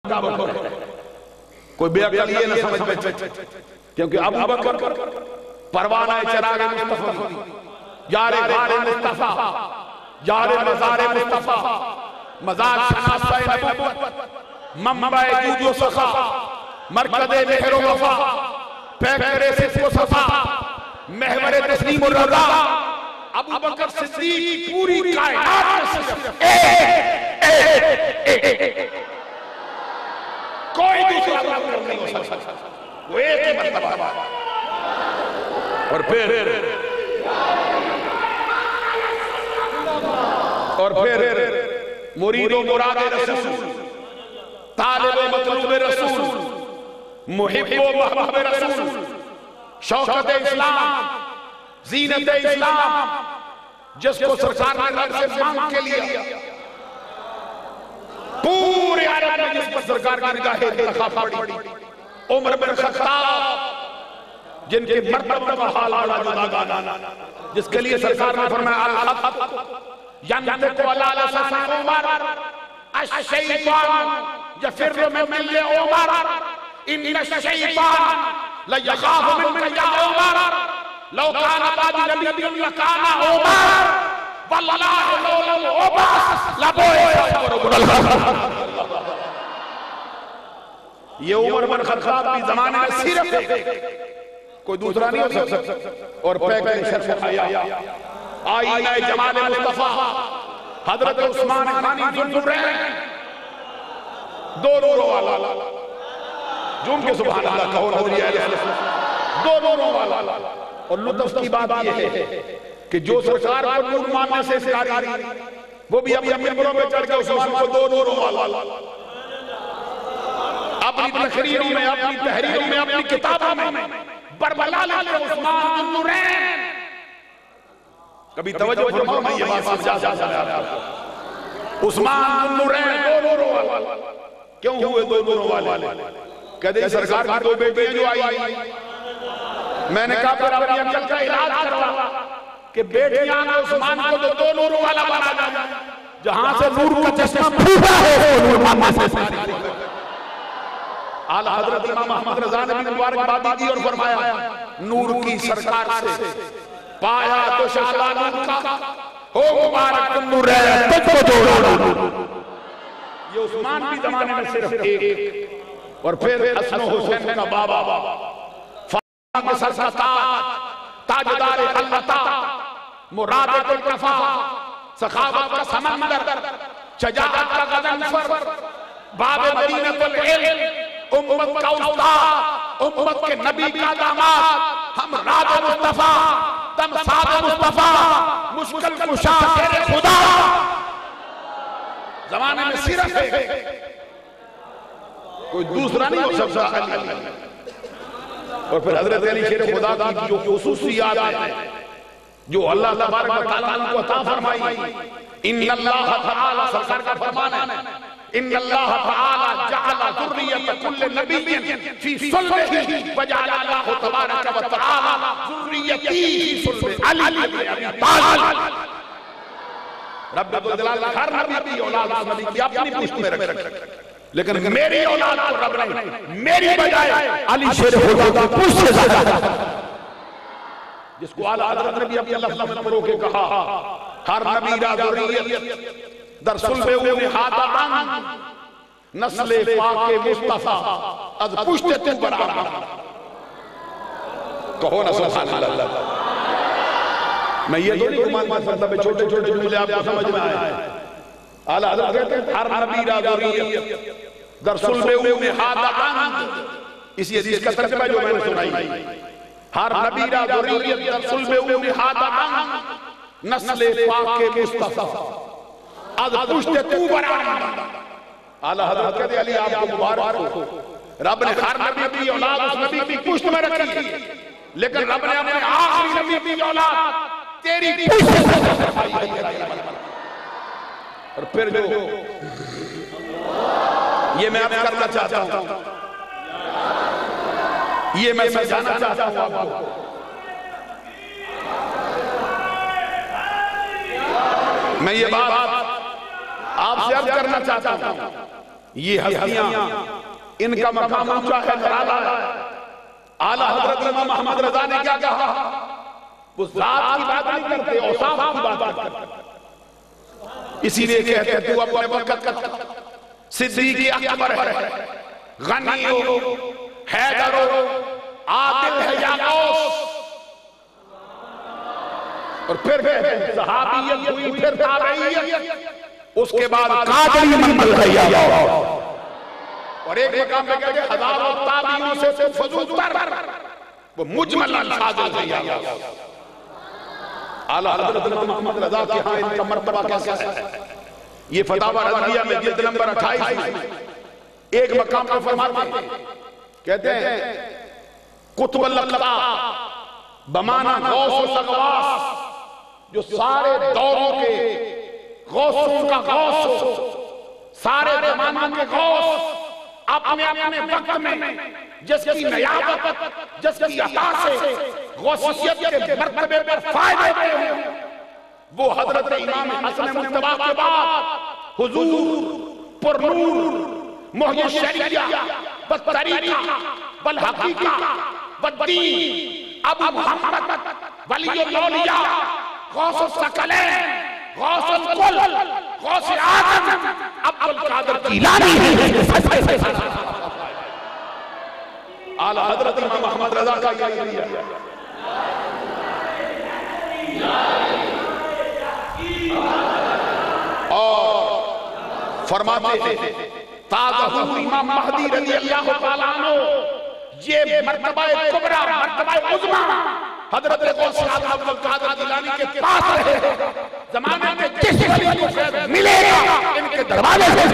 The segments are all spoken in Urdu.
ابو بکر کوئی بے عقل یہ نہ سمجھ بیٹھے کیونکہ ابو بکر پروانہ چراغ مصطفیٰ یار غار مصطفیٰ یار مزار مصطفیٰ مزار شناسہ نبوت منبع جود و سخا مرکز مہر و وفا پیکر صدق و صفا محور تسلیم و رضا ابو بکر صدیق پوری کائنات میں کوئی دوسرا ابو بکر نہیں ہو سکتا وہ ایک ہی مرتبہ اور پھر مرید و مراد رسول طالب و مطلوب رسول محب و محبوب رسول شوکت اسلام زینت اسلام جس کو سرکار نے رب سے مانگ کے لیا پورے عرب میں جس پر سرکار کی نگاہ انتخاب پڑی عمر بن خطاب جن کے مرتبہ و حال بڑا جدا جس کے لیے سرکار نے فرمایا الحق ینطق علی لسان عمر الشیطان یفر من عمر ان الشیطان لیخاف منک یا عمر لو کان بعد نبی لکان عمر واللہ لولا العباس لبوئے عمر بن الخطاب یہ عمر بن خطاب بھی زمانے میں صرف کوئی دوسرا نہیں ہو سکتا اور پیکر شرف حیاء آئینہ جمال مصطفیٰ حضرت عثمان خانی ذوالنورین دو نوروں والا جن کے سبحان اللہ کہو نوری علیہ السلام دو نوروں والا اور لطف کی بات یہ ہے کہ جو سرکار کو نور ماننے سے انکاری وہ بھی اپنی ممبروں پہ چڑھ کے عثمان کو دو نوروں والا اپنی تقریروں میں اپنی تحریروں میں اپنی کتابوں میں بربلا لے عثمان ذوالنورین کبھی توجہ فرماؤ میں یہ بات سمجھا جاتا عثمان ذوالنورین دو نوروں والا کیوں ہوئے دو نوروں والے کہتے ہیں سرکار کی دو بیٹیاں جو آئی میں نے کہا پھر اپنی عقل کا علاج کروا کہ بیٹیاں عثمان کو دو نوروں والا بنا جاتا جہاں سے نور کا چشمہ پھوٹا ہے وہ نور ماننے سے اعلیٰ حضرت امام احمد رضا نے بھی مبارک بات دی اور فرمایا نور کی سرکار سے پایا تو شعلہ نور کا ہو مبارک نور ہے تجھ کو جوڑا یہ عثمان بھی زمانے میں صرف ایک اور پھر حسن و حسین کا بابا فاطمہ کے سرسطات تاجدار خلطا مراد الکفا سخاوت کا سمندر شجاعت کا غضنفر باب مدینہ العلم امت کا استاد امت کے نبی کا داماد ہم راد مصطفیٰ تم ساد مصطفیٰ مشکل کشا تیرے خدا زمانے میں صرف ہے کوئی دوسرا نہیں ہو سکتا اور پھر حضرت علی شیر خدا کی جو خصوصیات ہیں جو اللہ تبارک و تعالیٰ کو عطا فرمائی ان اللہ تعالیٰ سرکار کا فرمان ہے ان اللہ تعالی جعل ذریت کل نبی فی صلبہ وجعل اللہ تبارک و تعالی ذریتی فی صلبہ علی ابن ابی طالب رب الجلال ہر نبی کی اولاد اس نبی کی اپنی پشت میں رکھ لیکن میری اولاد کو رب نے میری بجائے علی شیر خدا کی پشت سے زیادہ جس کو اعلیٰ حضرت نبی عبد اللہ صلی اللہ علیہ وسلم کہا ہر نبی را ذریت در صلب اون حادان نسل پاک مصطفیٰ از پشت تو برآمد کہو نا سبحان اللہ میں یہ تو نہیں گمان کر سکتا میں چھوٹے چھوٹے جملے آپ کو سمجھ میں آئے اعلیٰ حضرت کہتے ہیں ہر نبی را ذریت در صلب اون حادان اسی حدیث کا ترجمہ جو میں نے سنائی ہر نبی را ذریت در صلب اون حادان نسل پاک مصطفیٰ از پشت تو برآمد اعلیٰ حضرت کہتے ہیں علی آپ کو مبارک ہو رب نے ہر نبی کی اولاد اس نبی کی پشت میں رکھی لیکن رب نے اپنے آخری نبی کی اولاد تیری پشت سے اور پھر جو یہ میں اب کرنا چاہتا ہوں یہ میں سمجھانا چاہتا ہوں آپ کو میں یہ بات آپ سے اب کرنا چاہتا ہوں یہ ہستیاں ان کا مقام اونچا ہے نرالا ہے. اعلیٰ حضرت امام محمد رضا نے کیا کہا؟ وہ ذات کی بات نہیں کرتے، اوصاف کی بات کرتے. اسی لیے کہتے ہیں تو اپنے وقت صدیق اکبر ہے، غنی ہو، حیدر ہو، عادل ہے یا غوث. اور پھر صحابیت ہوئی، پھر تابعیت، اس کے بعد قادری منزل ہے یا غوث. اور ایک مقام پہ کہتے ہیں ہزاروں تابعیوں سے فضول تر وہ مجمل الفاظ ہے یا غوث. اعلیٰ حضرت امام محمد رضا کے ہاں ان کا مرتبہ کیسا ہے؟ یہ فتاوی رضویہ میں جلد نمبر 28 میں ایک مقام پر فرماتے ہیں، کہتے ہیں قطب الاقطاب بمعنی غوث و اغواث، جو سارے دوروں کے غوثوں کا غوث، سارے زمانوں کے غوث، اپنے اپنے وقت میں جس کی نیابت، جس کی عطا سے غوثیت کے مرتبے پر فائدہ ہوئے ہیں، وہ حضرت امام حسن مجتبی کے بعد حضور پر نور محی الشریعہ والطریقہ والحقیقہ والدین ابو محمد ولی الاولیاء غوث الثقلین غوث الکل غوث آدم عبدالقادر جیلانی ہے. اعلیٰ حضرت امام محمد رضا کا یہ ہے. اور فرماتے ہیں تازہ امام مہدی رضی اللہ تعالیٰ عنہ، یہ مرتبہ کبرا، مرتبہ عظمہ حضرت غوث اعظم عبدالقادر جیلانی کے پاس رہے. زمانے میں جس ولی کو فیض ملے گا ان کے دروازے سے.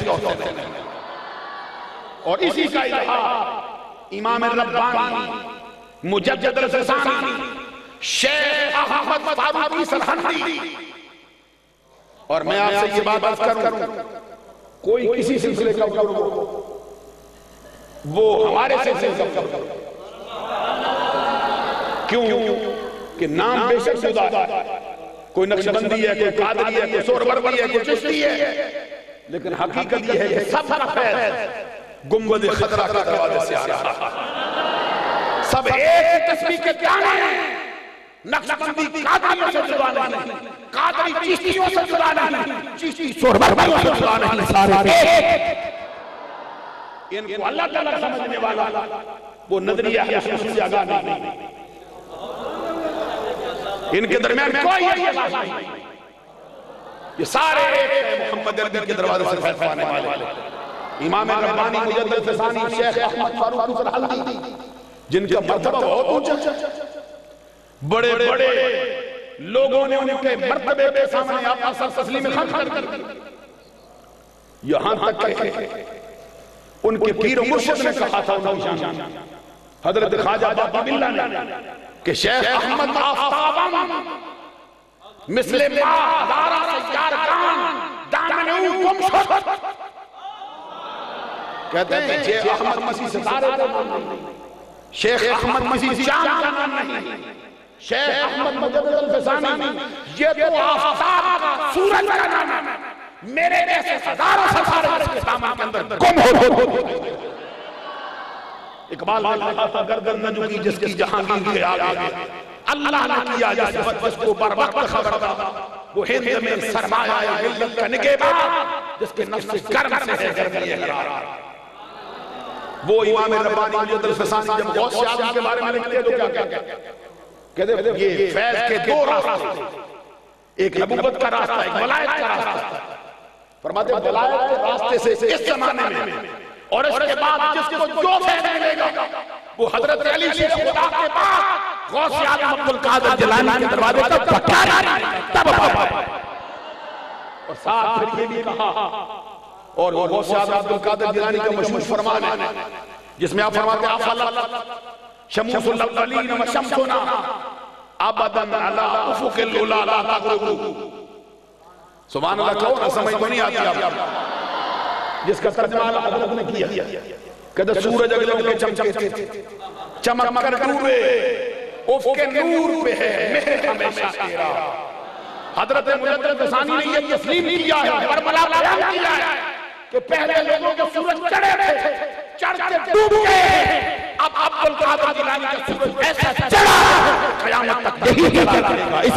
اور اسی کا اظہار امام ربانی مجدد الفسانی شیخ احمد فاروقی سرہندی. اور میں آپ سے یہ بات کروں، کوئی کسی سلسلے کا کروں وہ ہمارے سلسلے کا کروں. کیوں کہ نام بے شک جدا ہے، کوئی نقشبندی ہے، کوئی قادری ہے، کوئی سہروردی ہے، کوئی چشتی ہے، لیکن حقیقت یہ ہے کہ سب کا فیض گنبد خضرا کا دروازے سے آ رہا ہے. سب ایک تسبیح کے دانے ہیں. نقشبندی قادریوں سے جدا نہیں، قادری چشتیوں سے جدا نہیں، چشتی سہروردیوں سے جدا نہیں، سارے ایک. ان کو اللہ تعالیٰ سمجھنے والا وہ نظریہ ہے سے آگاہ نہیں. ان کے درمیان کوئی اختلاف نہیں. یہ سارے ایک محمد عربی کے دروازے سے فیض پانے والے. امام ربانی مجدد الفسانی شیخ احمد فاروقی سرہندی جن کا مرتبہ بہت اونچا، بڑے بڑے لوگوں نے ان کے مرتبے کے سامنے اپنا سر تسلیم خم کر دی. یہاں تک کہ ان کے پیر و مرشد نے کہا تھا حضرت خواجہ بابا بلّہ نے کہ شیخ احمد آفتابم مثل ما دارا سیارگان دامنو گم شد. کہتے ہیں شیخ احمد مسیح ستارے کا نام نہیں، شیخ احمد مسیح چاند کا نام نہیں، شیخ احمد مجدد الفسانی یہ تو آفتاب کا سورج کا نام ہے. میرے جیسے ہزاروں ستارے کے دامن کے اندر گم ہو. اقبال نے کہا تھا گردن نہ جھکی جس کی جہانگیر کے آگے، اللہ نے کیا جس کو بر وقت خبر دا، وہ ہند میں سرمایہ ملت کا نگہباں جس کے نفس گرم سے ہے گرمی احرار. وہ امام ربانی مجدد الفسانی جب غوث اعظم کے بارے میں لکھتے تو کیا کہتے ہیں یہ فیض کے دو راستے، ایک نبوت کا راستہ، ایک ولایت کا راستہ. فرماتے ہیں ولایت کے راستے سے اس زمانے میں اور اس کے بعد جس کو جو فیض ملے گا وہ حضرت علی شیخ خدا کے بعد غوث اعظم عبدالقادر جیلانی کے دروازے تک پکارا تب پاپا. اور ساتھ پھر یہ بھی کہا، اور غوث اعظم عبدالقادر جیلانی کا مشہور فرمان ہے جس میں آپ فرماتے ہیں افضل شموس الاولین و شمسنا ابدا علی افق العلا لا تغرب. سبحان اللہ کہو نہ سمجھ میں نہیں آتی آپ جس کا ترجمہ حضرت نے کیا کہ سورج اگلوں کے چمکتے چمک کر ڈوبے افق نور پہ ہے مہر ہمیشہ تیرا. حضرت مجدد الفسانی نے یہ تسلیم کیا ہے، کربلا بیان کیا ہے کہ پہلے لوگوں کے سورج چڑھے تھے، چڑھ کے ڈوب گئے، اب عبدالقادر جیلانی کا سورج ایسا چڑھا قیامت تک یہی جلا رہے گا.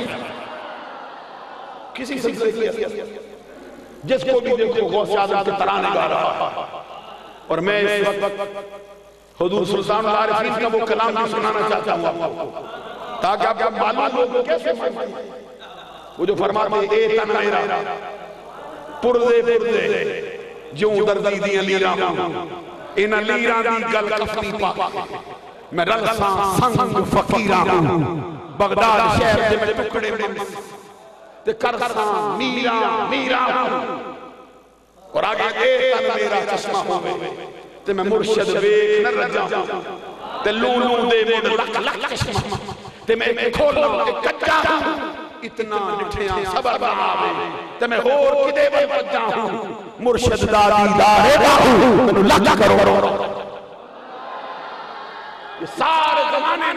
کسی سلسلے کی جس کو بھی دیکھو غوث اعظم کے ترانے گا رہا. اور میں اس وقت حضور سلطان العارفین کا وہ کلام بھی سنانا چاہتا ہوں آپ کو، تاکہ آپ کو معلوم ہو کیسے وہ جو فرماتے اے تن میرا پردے پردے جو دردی دیاں لیراں ہوں انہاں لیراں دی گل کفنی پاک میں رلساں سنگ فقیراں ہوں بغداد شہر دے میں ٹکڑے تے کرساں میراں ہوں. اور آگے اے تن میرا چشمہ ہوئے تے میں مرشد ویک نہ رجا تے لولو دے مڈ لک لک چشمہ تے میں کھولا ایک کچا ہوں اتنا نٹھیاں صبر بناوے تے میں ہور کدے بل بجا ہوں مرشد دا دیدار ہوں میں لک کرو. یہ سارے زمانے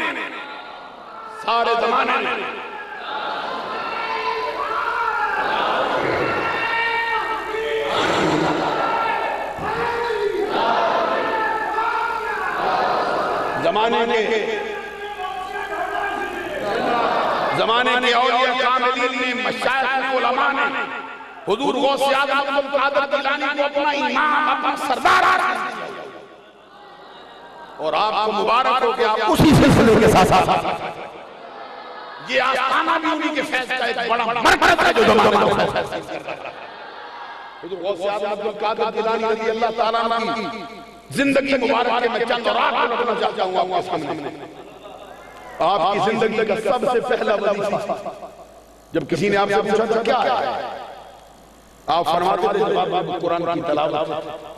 زمانے کے اولیاء کاملین نے مشایخ نے علماء نے حضور غوث اعظم عبدالقادر جیلانی کو اپنا امام اپنا سردار اور آپ کو مبارک ہو کہ آپ اسی سلسلے کے ساتھ یہ آستانہ بھی انہی کے فیض کا ایک بڑا مرکز ہے جو زمانہ کو فیض کر رہا ہے. حضور غوث اعظم عبدالقادر جیلانی رضی اللہ تعالیٰ عنہ کی زندگی مبارک کے میں چند اور آپ کو لگنا چاہتا ہوں آپ کے سامنے. آپ کی زندگی کا سب سے پہلا وظیفہ جب کسی نے آپ سے پوچھا تھا کیا ہے آپ فرماتے تھے جواب قرآن کی تلاوت.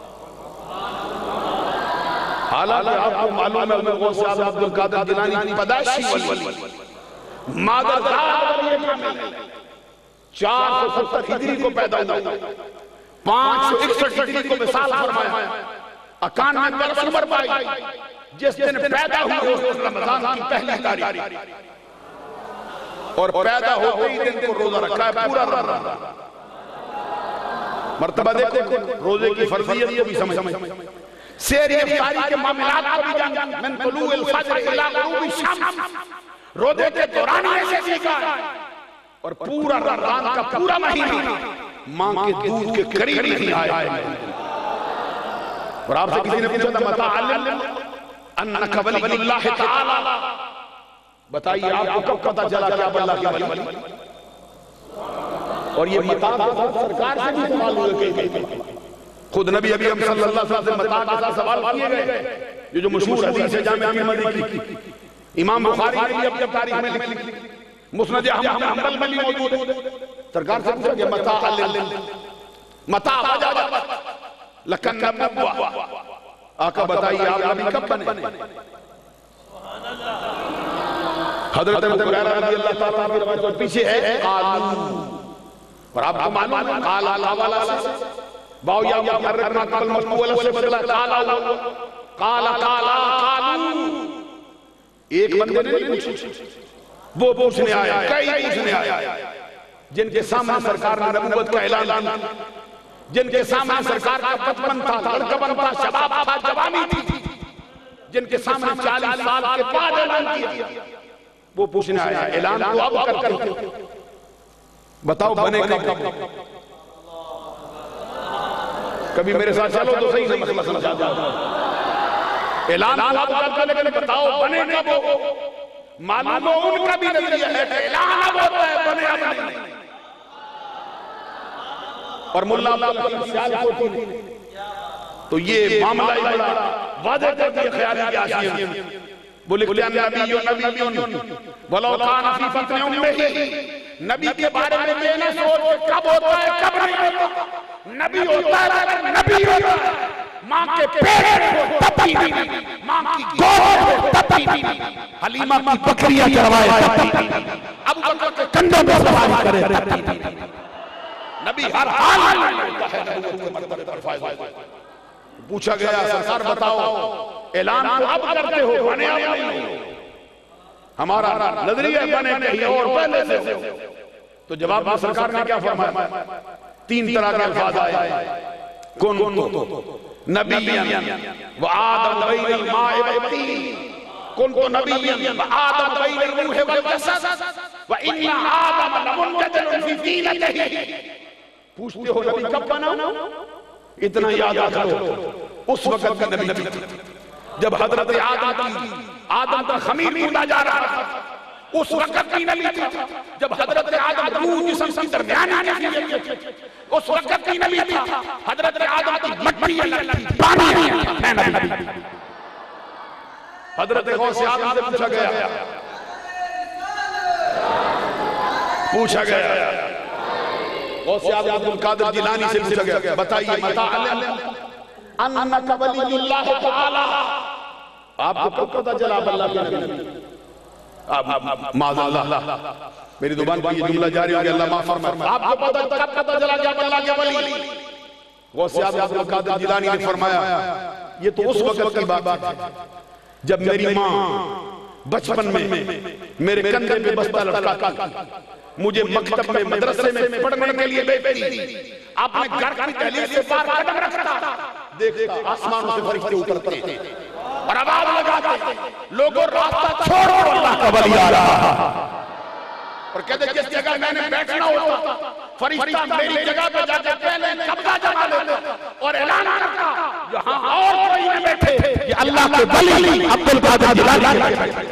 حالانکہ آپ کو معلوم ہے غوث اعظم عبدالقادر جیلانی کی پیدائشی ولی مادر ولی کامل 470 ہجری کو پیدا ہوا 561 ہجری کو وصال فرمایا 91 برس عمر پائی جس دن پیدا ہوئی اس رمضان کی پہلی تاریخ اور پیدا ہوتے ہی دن کو روزہ رکھا ہے پورا رمضان. مرتبہ دیکھو روزے کی فرضیت کو بھی سمجھ سیر افطاری کے معاملات کو بھی جان من طلوع الفجر الی غروب الشمس روزے کے دوران ایسے سیکھا اور پورا رمضان کا پورا مہینہ ماں کے دودھ کے قریب نہیں آیا. اور آپ سے کسی نے پوچھا تھا متا علم انکا ولی اللہ تعالی بتائیے آپ کو کب پتا چلا کہ آپ اللہ کے ولی اور یہ متا سرکار سے بھی سوال ہوئے کہ خود نبی اکرم صلی اللہ علیہ وسلم متا کے ساتھ سوال کیے گئے. یہ جو مشہور حدیث ہے جامع احمدی کی امام بخاری نے بھی اپنی تاریخ میں لکھی مسند احمد حنبل میں بھی موجود ہے. سرکار سے پوچھا کہ متا علم متا وجب لکن نبوہ آقا بتائیے آپ نبی کب بنے. حضرت ابو ہریرہ رضی اللہ تعالیٰ عنہ کی روایت پیچھے ہے قالو اور آپ کو معلوم ہے قالا لاوالا سے باو یا محرک مقبل مشکول سے بدلا قالا قالو ایک بندے نے پوچھے وہ پوچھنے آیا کئی پوچھنے آیا جن کے سامنے سرکار نے نبوت کا اعلان جن کے سامنے سرکار کا بچپن تھا لڑکپن تھا شباب تھا جوانی تھی جن کے سامنے 40 سال کے بعد اعلان کیا وہ پوچھنے آیا اعلان تو اب کرتے ہو بتاؤ بنے کب. کبھی میرے ساتھ چلو تو صحیح سے مسئلہ سمجھا جاتا اعلان تو اب کرتے لیکن بتاؤ بنے کب ہو. معلوم ہو ان کا بھی نظریہ ہے کہ اعلان اب ہوتا ہے بنے اب نہیں. اور ملا اللہ سیال کوٹی تو یہ معاملہ ہی بڑا واضح کر دیا خیالی آشیم وہ لکھتے ہیں نبی ولو کان فی فتن امہ نبی کے بارے میں یہ نہ سوچ کب ہوتا ہے کب نہیں ہوتا. نبی ہوتا ہے نبی ہوتا ہے ماں کے پیٹ کو تپی بھی ماں کی گود کو تپی بھی حلیمہ کی بکریاں چروائے تپی بھی ابو بکر کے کندھوں پہ سواری کرے تپی بھی نبی ہر حال میں ہوتا ہے نبوت کے مرتبے پر فائز ہوتا ہے. پوچھا گیا سرکار بتاؤ اعلان تو اب کرتے ہو بنے اب نہیں ہو. ہمارا نظریہ بنے کہیں اور پہلے سے ہو. تو جواب میں سرکار نے کیا فرمایا 3 طرح کے الفاظ آئے کنتو نبیاً و آدم بین الماء والطین کنتو نبیاً و آدم بین الروح والجسد و ان آدم لمنجدل فی طینتہ. پوچھتے ہو نبی کب بنا؟ اتنا یاد رکھو اس وقت کا نبی تھا جب حضرت آدم کا خمیر کھودا جا رہا تھا. اس وقت کی نبی تھا جب حضرت آدم روح جسم کی درمیان آنے کی. اس وقت کی نبی تھا حضرت آدم کی مٹی اللہ کی پانی آیا. میں نبی. حضرت غوث اعظم سے پوچھا گیا غوث اعظم عبد القادر جیلانی سے پوچھا گیا بتائیے متى علمت انک ولی اللہ تعالی. آپ کو کب پتہ چلا اللہ کے نبی؟ معاذ اللہ میری زبان پر یہ جملہ جاری ہو گیا اللہ معاف فرمائے. آپ کو کب پتہ چلا کہ آپ اللہ کے ولی؟ غوث اعظم عبد القادر جیلانی نے فرمایا یہ تو اس وقت کی بات ہے جب میری ماں بچپن میں میرے کندھے پہ بستہ لٹکا مجھے مکتب میں مدرسے میں پڑھنے کے لیے بھیجتی. اپنے گھر کی دہلیز سے باہر قدم رکھتا دیکھتا آسمانوں سے فرشتے اترتے اور آواز لگاتے لوگوں راستہ چھوڑو اللہ کا ولی آ رہا. اور کہتے جس جگہ میں نے بیٹھنا ہوتا فرشتہ میری جگہ پہ جا کے پہلے قبضہ جما لیتا اور اعلان کرتا یہاں اور کوئی نہ بیٹھے یہ اللہ کے ولی عبد القادر جیلانی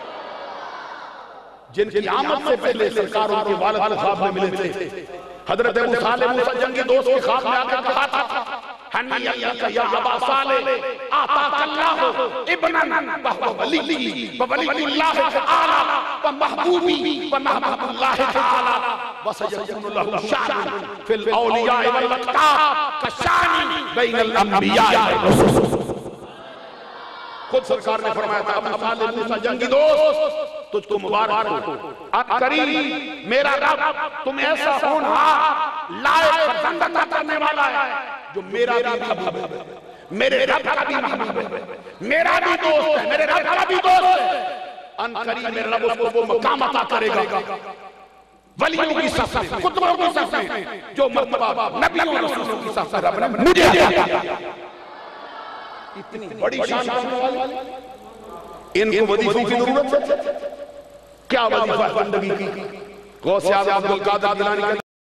جن کی آمد سے پہلے سرکاروں کے والد کے خواب میں ملے تھے. حضرت ابو صالح موسیٰ جنگی دوست کے خواب میں آکر کہا تھا حنیت یا ابا صالح آتاک اللہ ابنا وہو ولی وولی اللہ تعالی ومحبوبی ومحبوب اللہ تعالی وسیکون له شأن فی الاولیاء والاقطاب کشان بین الانبیاء والرسل. خود سرکار نے فرمایا تھا ابو صالح موسیٰ جنگی دوست تجھ کو مبارک ہو کریم میرا رب تم ایسا ہونہار لائق فرزند عطا کرنے والا ہے جو میرا بھی محبوب ہے میرے رب کا بھی محبوب ہے میرا بھی دوست ہے میرے رب کا بھی دوست ہے. ان کریم میرا رب اس کو وہ مقام عطا کرے گا ولیوں کی صف میں قطبوں کی صف میں جو مرتبہ نبیوں رسولوں کی صف میں رب نے مجھے عطا کیا. اتنی بڑی شان والی ان کو وظیفوں کی ضرورت ہے. کیا وظیفہ بندگی کی؟ غوث اعظم عبد القادر جیلانی